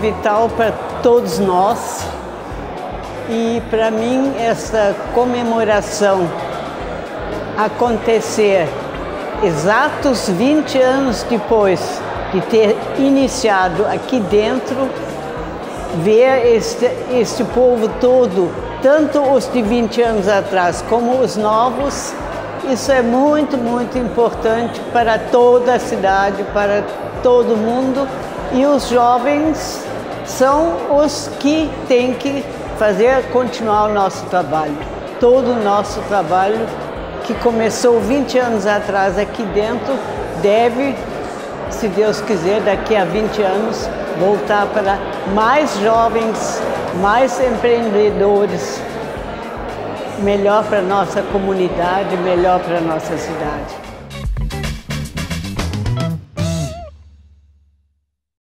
vital para todos nós. E para mim essa comemoração acontecer exatos 20 anos depois de ter iniciado aqui dentro, ver este povo todo, tanto os de 20 anos atrás como os novos, isso é muito, muito importante para toda a cidade, para todo mundo. E os jovens são os que têm que fazer continuar o nosso trabalho. Todo o nosso trabalho que começou 20 anos atrás aqui dentro deve, se Deus quiser, daqui a 20 anos, voltar para mais jovens, mais empreendedores, melhor para a nossa comunidade, melhor para a nossa cidade.